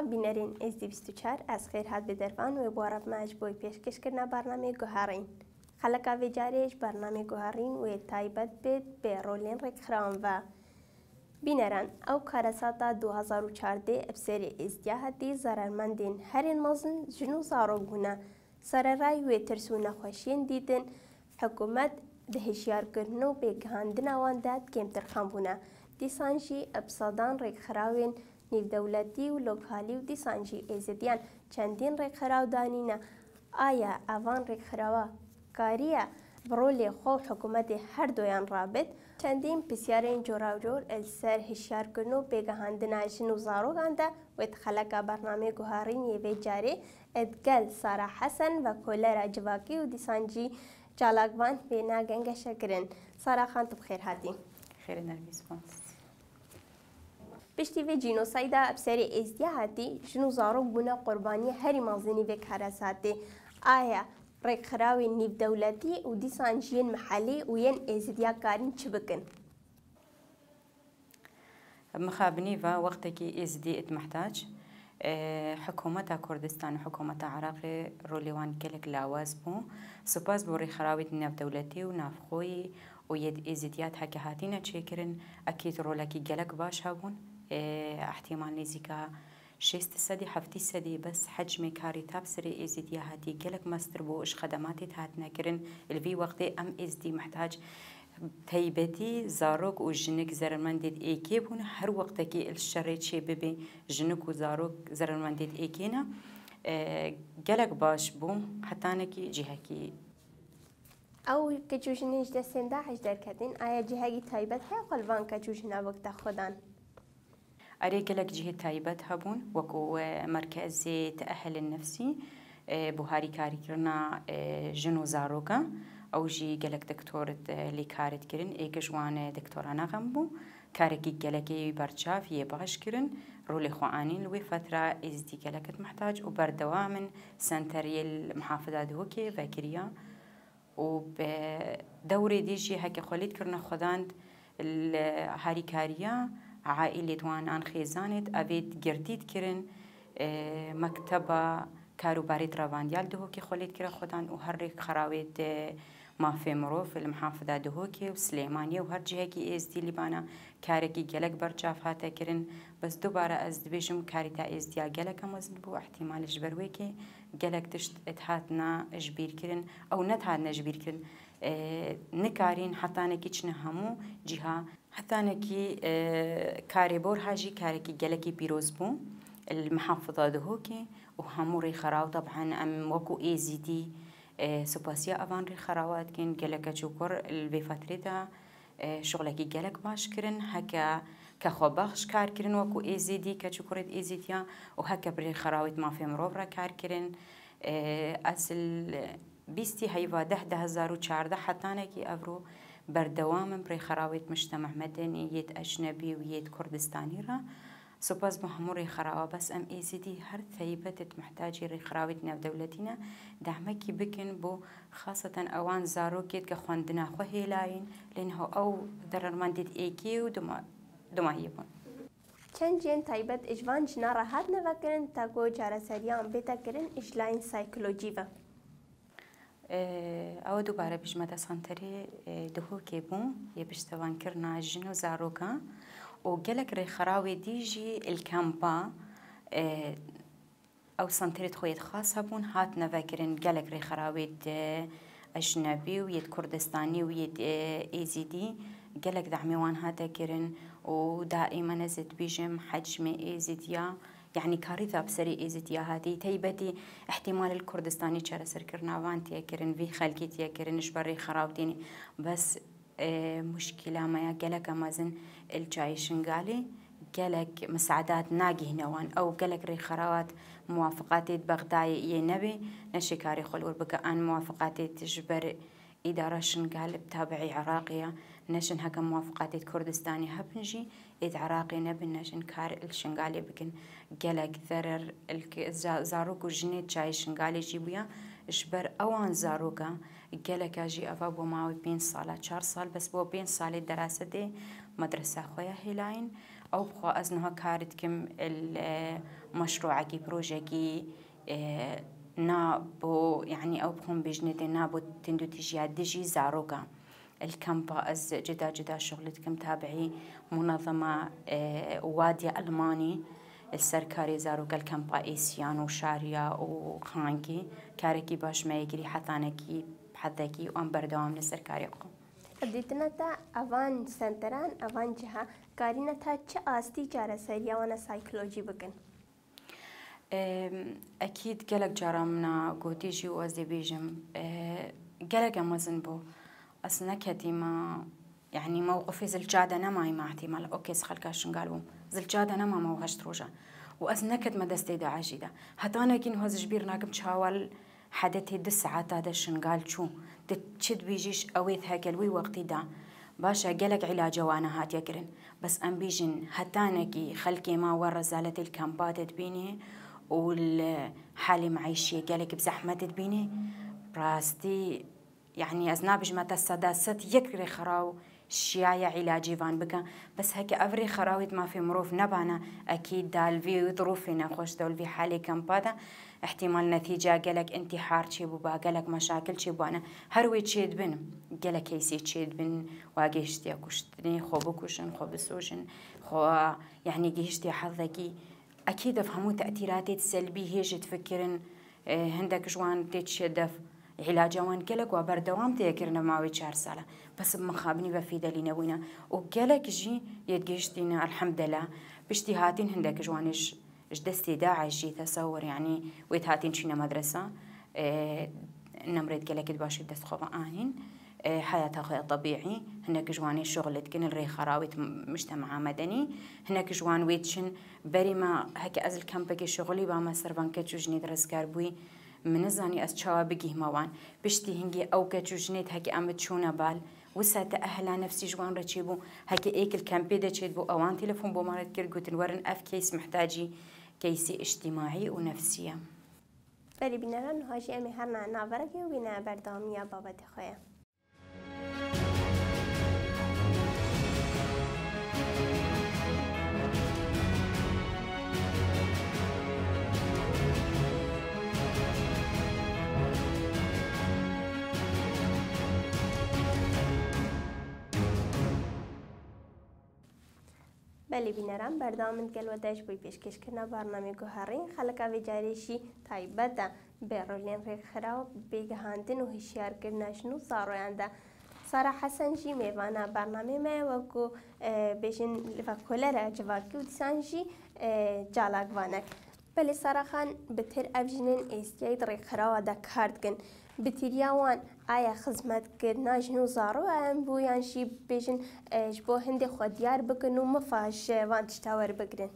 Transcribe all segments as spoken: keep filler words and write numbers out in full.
بینەرین ئێس دی بیست و چوار ئەس خێر هات بە دەرفان و بوارەبماش بۆی پێشکەشکردنا بەرنامەی گوهارین. خەلەکا وێجارێش بەرنامەی گوهارین وێ تایبەت بێت بێ ڕۆلێن ڕێکخراون و بینەران ئەو کارەساتا دو هەزار و چواردە ئەبسێری ئێزدیا هەتی زەرەرمەندین هەرێن مەزن ژن و زارۆک بوونە سەرەڕای وێ ترس و نەخۆشیên دیتن حکوومەت di hişyarkirin û pêkihandina wan de kêmtirxan bûne. Dîsan jî episadan rêkxerawên nîvdewletî û lokalî û dîsan jî êzîdiyan çendîn rêkxeraw danîne. Aya evan rêkxerawa kariye bi rolê xwe û hikûmetê her doyan rabit? Çendîn pisyarên corajor li ser hişyarkirin û pêgihandina jin û zarokan de wê di xeleka bernameyê guharînê vê carê edgel Sara Hesen ve Kolera Civakî û dîsan jî çalakvan bêhna gengeşekirin. Sara xan tu bi xêr hatî. Xêr Nergîs Bans. Piştî vê cînosayda ebserê êzdiya hatî jin û zarok bûne qurbaniyê herî mezînî vê karesatê. Aya rêkxerawên nîvdewletî û dîsan jî yên mihellî û yên êzidiya karîn çi bikin? مخابنيفا وقتكي ازدي اتمحتاج حكومة كردستان وحكومة العراق روليوان كلك لاواز بو سباز بوري خراويت ناف دولتي ونافخوي ويد ازديات حكي هاتينا تشيكرن اكيد رولكي جلك باش هابون احتمال نزيكا شيست سدي حفتي سدي بس حجم كاري تابسري ازديا هاتي جلك ماستر بو اش خدماتي هاتنا كرن الفي وقتي ام ازدي محتاج تایبەتی زارۆک و ژنێک زەرمەندێت ئێکێ بوون هەر وەختێکی الشەڕێ چێ ببێ ژنک و زارۆک زەرمەندێت ئێکێنە gelek baş bû hetanekî cihekî ew keçûjinên ji destên Daeş derketin aya cihekî taybet heye xwe keçûjina wekta xwedan erê gelek cihê taybet hebûn wekû merkezê teehelên nefsî بۆ هاریکاریکردنا ژن و زارۆکە ئەو ژی gelek دکتۆرت لێ کارت kirin êkej wan دکتۆرانە غەم بوو karekî gelekê berçav yê baş kirin rolê xwe anîn li wê fetra êzîdî geleket mihtac û berdewam in senteriyê mihafida dihokê vekiriya û bi dewrê dî jî heke xwelît kirine xwedand li harîkariya aîlê wan an xêzanê evê girdît kirin mekteba کاروباری تراواندیال دهوکی خالد کرد خودان و هر یک خراوید مافی مروف المحافظه دهوکی و سلیمانی و هر جهه کی از دی لیبانا کاری کی گلک برچاف هاته کرن بس دوباره از دبیشم کاری تا از دیا گلک مزن بو احتمالش بروی که گلک تشت اتحادنا اجبیر کرن او نتحادنا اجبیر کرن نکارین حتی نکیچ نهمو جهه حتی نکی کاری بور هاجی کاری کی گلکی پیروز بو المحافظة دهوكي وهمو ري خراو طبعا ام وكو ايزي دي سوباسيا افان ري خراوات كين جلك شكر الفي فترتها شغلكي جلك باش كرن هكا كخو بخش كار كرن وكو ايزي دي كشكرت ايزي تيا وهكا بري خراوت ما في مروفرا كار كرن اصل بيستي هيفا ده ده هزار وچارده حتى نكي افرو بردوام بري خراوت مجتمع مدني يد اجنبي ويد كردستاني را سپاس بۆ هەموو ڕێکخراوە بەس ئەم ئێزیدی هەر تایبەتت محتاجی ڕێکخراوێت نێودەوڵەتینە دامەکی بکن بۆ خاصەتەن ئەوان زارۆکێت کە خوێندنا خۆ هێلاین لێنەوە ئەو دەرەرمەندێت ئێکی و دومایە بوون چەند جێن تایبەت ئیژوان ژنا ڕەهات نەڤەکردن تا گۆ چارەسەریان بێتەکردن ئیژلاین سایکۆلۆجیڤە ئەوە دووبارە بژمەتە سانتەرێ دهۆکێ بوو یە پشتەوانکردنا ژن و زارۆکە و gelek rêxerawê dî jî ilkempa ew santerê xwe yê xas hebûn hatine vekirin gelek rêxerawê ejnebî û yê kurdistanî û yê êzîdî gelek dehmê wan hate kirin û daîman ez ê dibêjim hecmê êzîdiya yani karîta bi serê êzîdiya hatî taybetî ihtimal li kurdistanî çareserkirina wan têye kirin vî xelkî têye kirin ji ber rêxerawtînê bes مشكلة ما جلك مازن الجاي شنقالي جلك مساعدات ناجي هنوان أو جلك ريخراوات موافقات بغداد ينبي نشكاري خلور بقى أن موافقات تجبر إدارة شنقال بتابعي عراقية نشن هكا موافقات كردستاني هبنجي إذ عراقي نبي نشن كار الشنقالي بكن جلك ذرر زاروك وجنيت جاي شنقالي جيبويا جبر أوان زاروكا gelek jî eva bû mawî pênc sala çar sal bes bo pênc salê derasê dê medresa xwe ya hêlayîn أو بخو أزنها كارت كم المشروع كي بروجي كي نابو يعني أو بخون بجنة نابو تندو تجي دجي زاروكا الكامبا أز جدا جدا شغلتكم تابعي منظمة وادي ألماني السركاري زاروكا الكامبا إيسيان وشاريا وخانكي كاركي باش ما يجري حثانكي بحثكي وأم بردوام للسركاري قو قديتنا تا أفان سنتران أفان جها كارينا تا چه آستي جارة سريا وانا سايكولوجي بكن أكيد قلق جارة منا قوتيجي وأزي بيجم قلق أمازن بو أصلا كتيما يعني موقفي زلجادة نما ما احتمال أوكي سخلكاش نقالبهم زلجادة نما ما وهشت روجا وأزنكت مدستي دا عجيدة هتانا كين هوز جبير ناقم تشاول حدثي دس ساعات هذا شنقال شو تشد بيجيش أويث هكلوي وقتي دا باشا قلق علاج وانا هات يكرن بس أم بيجن هتانكي خلكي ما ورا زالت الكامبات تبيني والحالي معيشية قلق بزحمة تبيني براستي يعني أزنابج ما تصدست يكري خراو شيايا علاجي فان بكا بس هيك أفري خراويت ما في مروف نبانا أكيد دالفي ظروفنا خوش دول في حالي كامبادا احتمال نتيجة قالك انتحار شي بوبا قالك مشاكل شي بوانا هروي تشيد بن قالك هيسي تشيد بن واقيشتي أكوشتني خو بكوشن خو بسوشن خو يعني قيشتي حظكي أكيد أفهموا تأثيراتي السلبية هيج تفكرن اه هندك جوان تتشدف علاجه وان قالك وبردوام تيكرنا معوي شهر سالة بس بمخابني بفيدة لنا وينا وقالك جي يتقيشتينا الحمد لله باشتهاتين هندك جوانش جدستي داعي شي تصور يعني ويتهاتين شينا مدرسة اه نمرد قالك تباشي دست خوبا آهين اه حياتها طبيعي هناك جواني شغلت كن الري خراويت مجتمع مدني هناك جوان ويتشن بري ما هكا أزل كامبكي شغلي باما سربان كتشو جني درس كاربوي من زاني أسشوا بجيه موان بشتي هنجي أو كتشو جنيت هكي أمد شونا بال وسات أهلا نفسي جوان رتشيبو هكي إيك الكامبي دا تشيدبو أوان تلفون بو مارد كيرجوت الورن أف كيس محتاجي كيسي اجتماعي ونفسية. بلي بنا نهاجي أمي هرنا نافرك وبنا بردامية بابا تخويا. بله بینرم بردامن گل و داش بوی پیشکش کردن برنامه گوهرین خلق ویجاریشی تایبت به رولین رخراو بگهاندن و هشیار کردنش نو ساروینده سارا حسن جی میوانه برنامه ما وگو بیشن لفکولر جواکی و دیسانجی جالق وانک بله سارا خان بتر افجنن استیاد رخراو دا کاردگن بتریاوان آیا خدمت کردن جنو زارو ام بویان شی بیشن جبو هند خودیار بکنو مفاش وان تشتاور بگرن.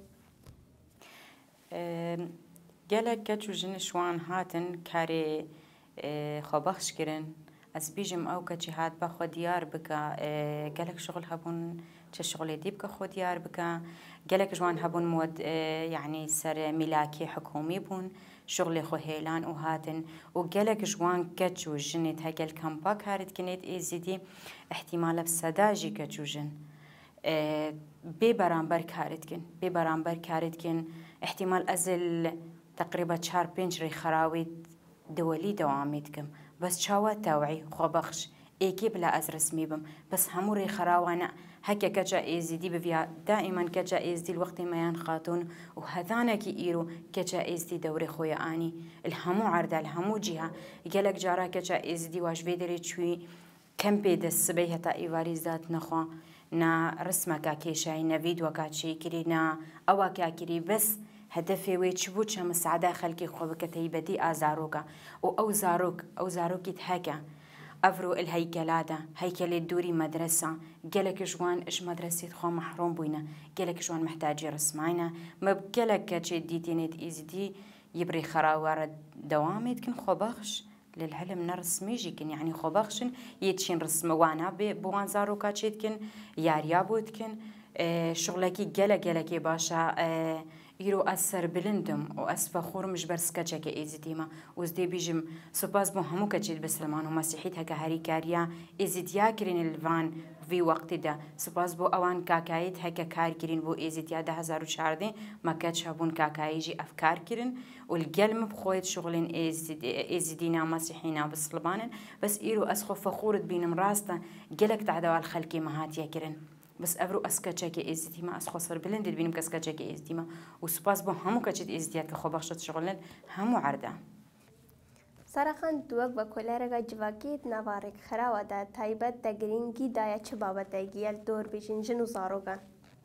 گلک کچو جن شوان هاتن کاری خباخش کردن از بیجم او کچی هات با خودیار بکا گلک شغل هبون چه شغلی دی بکا خودیار بکا گلک جوان هبون مود يعني سر ملاكي حكومي بون شغل خو هيلان وهاتن وقالك جوان كتشو جنت هكا الكامبا كارت كنت ايزيدي احتمال بسداجي كتشو جن اه بي برامبر كارت كن بي برامبر كارت كن احتمال ازل تقريبا شهر بنجري خراوي دولي دواميتكم بس شاوات توعي خو بخش ايكي بلا از رسمي بم بس هموري خراوانا هكا كجائز دي بفيا دائما كجائز دي الوقت ما ينخاتون وهذانا كي إيرو كجائز دي دوري خويا آني الهمو عرضة الهمو جهة قالك جارا كجائز دي واش بيدري شوي كم بيد السبيه تا إيواري ذات نخوا نا رسمك كيشاي نا فيديو كاتشي كري نا أوا كاكري بس هدفي ويتشبو شام السعادة خلقي خوبك تيبدي آزاروكا أو زاروك أو زاروك يتهكا أفرو الهيكلادة هيكل الدوري مدرسة قالك جوان إيش مدرسة خو محروم بوينا قالك جوان محتاجي رسمعينا ما بقالك كاتشي ديتينيت إيزدي يبري خراوار دوامي تكن خو بخش للعلم نرسمي جيكن يعني خو بخشن يتشين رسم وانا بوان زارو كاتشي تكن ياريابو تكن شغلکی گله گله که باشه ایرو از سر بلندم و از فخورم جبر سکچه که ایزدیما و زدی بیجم سپاس بو همو کچید بسلمان و مسیحیت هک هری کاریا ایزدیا کرین الوان وی وقت ده سپاس بو اوان کاکایت هک کار کرین بو ایزدیا ده هزار و چهارده مکت شابون کاکایی جی افکار کرین و القلم بخوید شغلین ایزدینا مسیحینا بسلمانن بس ایرو از خو فخورت بینم راستا گلک تعدوا الخلقی مهاتیا کرین بس أبرو أسكتشك إزديما أسخسر بلند بينم كأسكتشك إزديما وسباس بو همو كتشت إزديات كخو بخشت شغلن همو عردا صراحة دوق بكولارغا جواكيت نوارك خراوة دا تايبت دا گرينگي دايا چه بابت ايگيال دور بيشن جنو زاروغان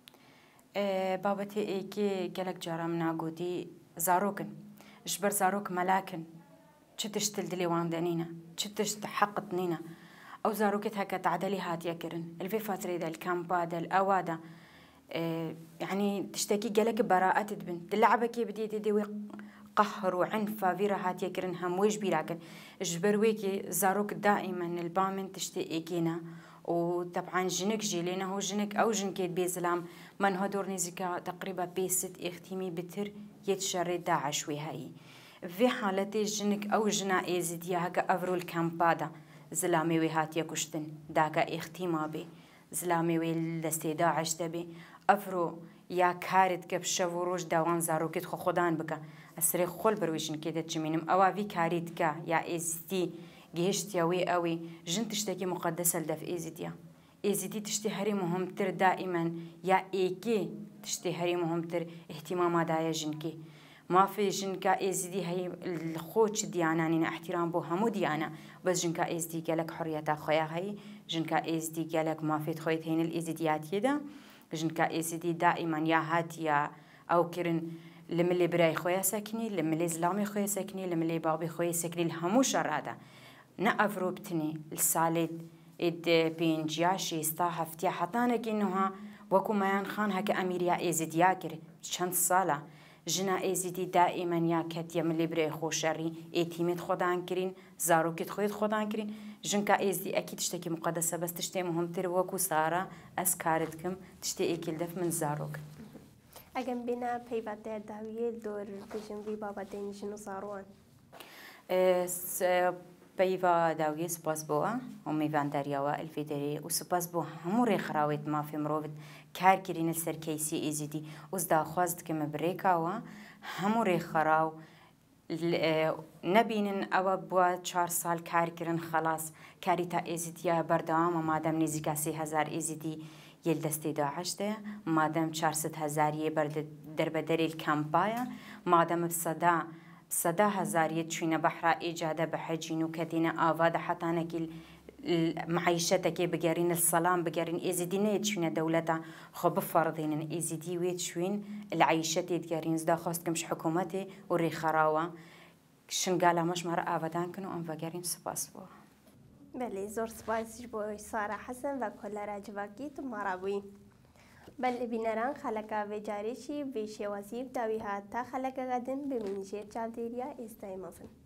أه بابتي ايكي گلك جارم ناگودي زاروكن جبر زاروك ملاكن چه تشتل دلي واندنينا چه تشت حقتنينا أو زاروكت هكا تعدلي هات يكرن الفي فترة دا الكامبا دا الأوادا اه يعني تشتكي جالك براءة تبن تلعبك بدي تدوي قهر وعنف فيرا هات يكرن هم ويش بيراكن جبرويكي زاروك دائما البامن تشتكينا وطبعا جنك جيلينا هو جنك أو جنكيت بيزلام من هدور نزكا تقريبا بيست اختيمي بتر يتشري داعش وهاي في حالتي جنك أو جنا إيزديا هكا أفرو الكامبادا زلامي وي هات يكشتن داكا اختيما بي زلامي وي لستيدا عشتا بي افرو يا كارت كب شوروش داوان زاروكت خو خدان بكا اسري خول برويشن كده تشمينم اوا في كاريت كا يا ازتي جهشت يوي اوي جن تشتكي مقدسه لدف ازتيا ازتي تشتي هري مهمتر دائما يا ايكي تشتي هري مهمتر اهتمام دايا جنكي ما في جنكا ازدي هي الخوش ديانانين احترام بو همو ديانا بس جنكا ازدي قالك حرية خويا هي جنكا ازدي قالك ما في خويت هين الازديات يدا جنكا ازدي دائما يا هاتيا او كرن لملي براي خويا ساكني لملي زلامي خويا ساكني لملي بابي خويا ساكني الهمو شرادا نأفرو بتني السالد اد بينجياشي ستا هفتيا حطانك انها وكو ميان خان هكا اميريا ازديا كري چند سالا جنا ازدي دائما يا كت يملي بري خوشري اعتماد خدان كرين زاروكت خويت خدان كرين جنكا ازدي اكيد تشتكي مقدسه بس تشتي مهمتر وكو ساره اسكارتكم تشتي اكل دف من زاروك اگم بنا پیوات داویه دور بجن وی بابا دین جنو زاروان اس بيفا داوي سباس بوا وميفان دارياوا الفيدري وسباس بوا هموري خراويت ما في مروفت كار كرين السر كيسي ايزيدي وزدا خوازت كم بريكاوا هموري خراو نبينن أو بوا چهار سال كار كرن خلاص كاريتا ايزيديا بردوام مادام نزيكا سي هزار ايزيدي يل دستي داعش ده مادام چهارصد هزار يبرد دربدري الكامبايا مادام بصدا صدا هزارية تشوينا بحرا إيجادة بحجينو كدينا آفاد حتى نكيل معيشتك بجارين السلام بجارين إزدينة تشوينا دولتا خب فرضين إزدي ويتشوين العيشتي تجارين زدا خاص كمش حكومتي وري خراوة شنقالا مش مرة آفادان كنو أم فجارين سباس بو بله زور سباس بو سارة حسن وكل راجواكي تمارابوي بل بینران خلقا و جاریشی و شوازیب داوی ها تا خلقا قدم به منجر جالدیریا استایمافن.